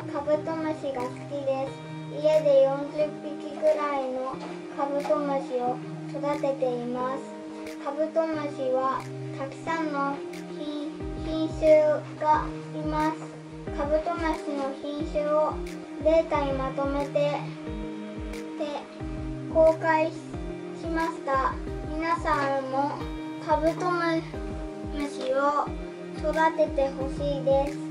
カブトムシが好きです。家で40匹くらいのカブトムシを育てています。カブトムシはたくさんの品種がいます。カブトムシの品種をデータにまとめて公開しました。皆さんもカブトムシを育ててほしいです。